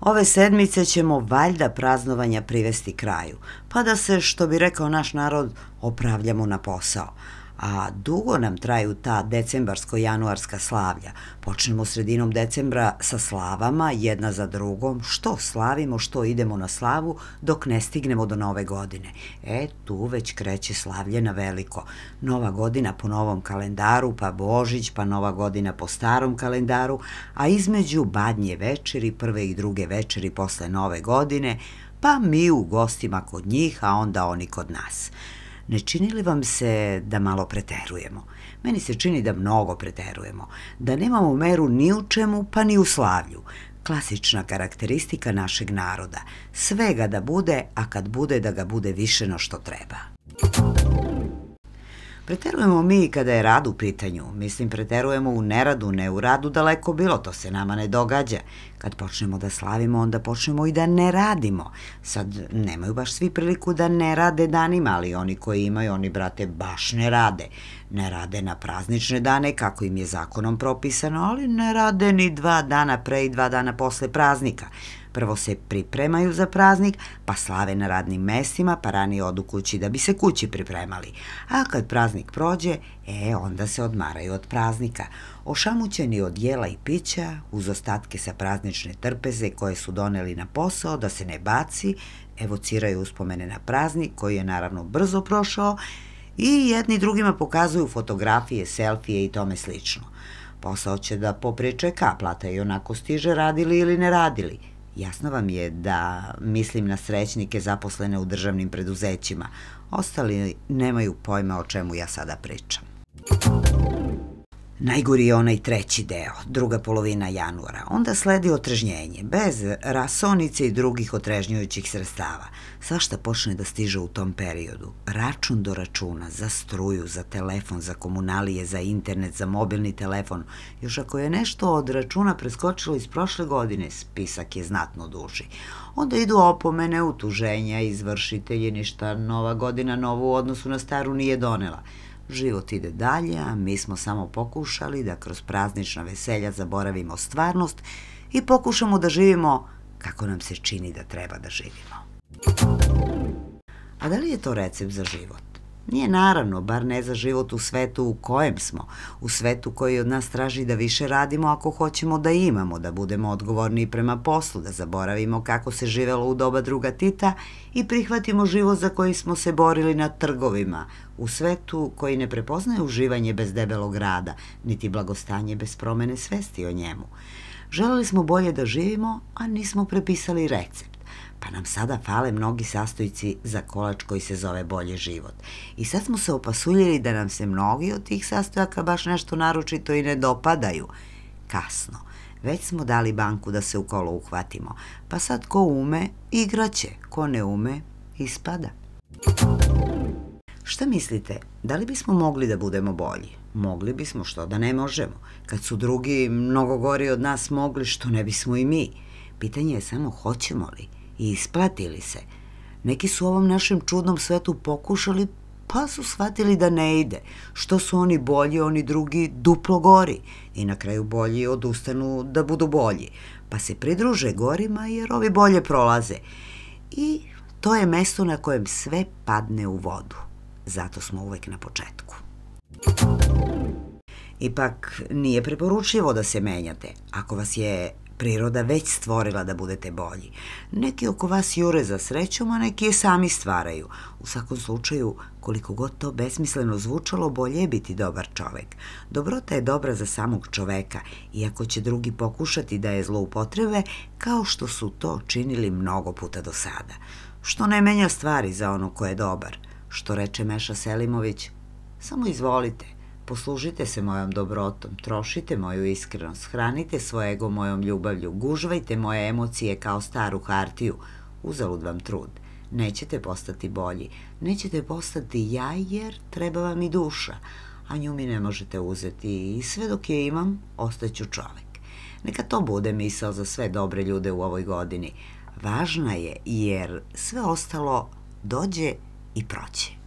Ove sedmice ćemo valjda praznovanja privesti kraju, pa da se, što bi rekao naš narod, opravljamo na posao. A dugo nam traju ta decembarsko-januarska slavlja. Počnemo sredinom decembra sa slavama, jedna za drugom, što slavimo, što idemo na slavu, dok ne stignemo do Nove godine. Tu već kreće slavlje na veliko. Nova godina po novom kalendaru, pa Božić, pa Nova godina po starom kalendaru, a između Badnje večeri, prve i druge večeri posle Nove godine, pa mi u gostima kod njih, a onda oni kod nas. Ne čini li vam se da malo preterujemo? Meni se čini da mnogo preterujemo, da nemamo meru ni u čemu, pa ni u slavlju. Klasična karakteristika našeg naroda. Svega da bude, a kad bude da ga bude više no što treba. Preterujemo mi kada je rad u pitanju. Mislim, preterujemo u neradu, ne u radu, daleko bilo, to se nama ne događa. Kad počnemo da slavimo, onda počnemo i da ne radimo. Sad, nemaju baš svi priliku da ne rade danima, ali oni koji imaju, oni, brate, baš ne rade. Ne rade na praznične dane, kako im je zakonom propisano, ali ne rade ni 2 dana pre i 2 dana posle praznika. Prvo se pripremaju za praznik, pa slave na radnim mestima, pa ranije odu kući da bi se kući pripremali. A kad praznik prođe, onda se odmaraju od praznika. Ošamućeni od jela i pića, uz ostatke sa praznične trpeze koje su doneli na posao da se ne baci, evociraju uspomene na praznik koji je naravno brzo prošao i jedni drugima pokazuju fotografije, selfije i tome slično. Posao će da popričeka, plata i onako stiže, radili ili ne radili. Jasno vam je da mislim na srećnike zaposlene u državnim preduzećima. Ostali nemaju pojma o čemu ja sada pričam. Najgori je onaj treći deo, druga polovina januara. Onda sledi otrežnjenje, bez rasonice i drugih otrežnjujućih sredstava. Svašta počne da stiže u tom periodu. Račun do računa, za struju, za telefon, za komunalije, za internet, za mobilni telefon. Još ako je nešto od računa preskočilo iz prošle godine, spisak je znatno duži. Onda idu opomene, utuženja, izvršitelji, ništa Nova godina novu u odnosu na staru nije donela. Život ide dalje, a mi smo samo pokušali da kroz praznična veselja zaboravimo stvarnost i pokušamo da živimo kako nam se čini da treba da živimo. A da li je to recept za život? Nije naravno, bar ne za život u svetu u kojem smo, u svetu koji od nas traži da više radimo ako hoćemo da imamo, da budemo odgovorni prema poslu, da zaboravimo kako se živelo u doba druga Tita i prihvatimo život za koji smo se borili na trgovima, u svetu koji ne prepoznaje uživanje bez debelog rada, niti blagostanje bez promene svesti o njemu. Želeli smo bolje da živimo, a nismo prepisali recept. Pa nam sada fale mnogi sastojci za kolač koji se zove bolji život. I sad smo se opasuljili da nam se mnogi od tih sastojaka baš nešto naročito i ne dopadaju. Kasno. Već smo dali banku da se u kolo uhvatimo. Pa sad ko ume, igraće. Ko ne ume, ispada. Šta mislite, da li bismo mogli da budemo bolji? Mogli bismo, što da ne možemo. Kad su drugi mnogo gori od nas mogli, što ne bismo i mi. Pitanje je samo hoćemo li i isplati li se. Neki su u ovom našem čudnom svetu pokušali, pa su shvatili da ne ide. Što su oni bolji, oni drugi duplo gori. I na kraju bolji odustanu da budu bolji. Pa se pridruže gorima jer ovi bolje prolaze. I to je mesto na kojem sve padne u vodu. Zato smo uvek na početku. Ipak nije preporučljivo da se menjate. Ako vas je priroda već stvorila da budete bolji. Neki oko vas jure za srećom, a neki je sami stvaraju. U svakom slučaju, koliko god to besmisleno zvučalo, bolje je biti dobar čovek. Dobrota je dobra za samog čoveka, iako će drugi pokušati da je zloupotrebe, kao što su to činili mnogo puta do sada. Što ne menja stvari za ono ko je dobar. Što reče Meša Selimović, samo izvolite. Poslužite se mojom dobrotom, trošite moju iskrenost, hranite svoje ego mojom ljubavlju, gužvajte moje emocije kao staru hartiju, uzalud vam trud. Nećete postati bolji, nećete postati ja jer treba vam i duša, a nju mi ne možete uzeti i sve dok je imam, ostaću čovek. Neka to bude misao za sve dobre ljude u ovoj godini. Važna je jer sve ostalo dođe i proće.